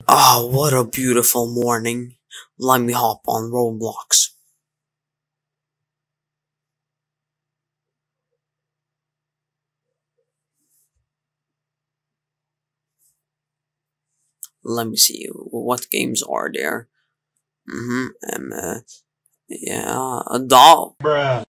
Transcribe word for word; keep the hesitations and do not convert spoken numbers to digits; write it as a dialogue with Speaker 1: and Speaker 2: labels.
Speaker 1: Ah, what a beautiful morning. Let me hop on Roblox. Let me see, what games are there? Mm-hmm, um, uh, yeah, a doll.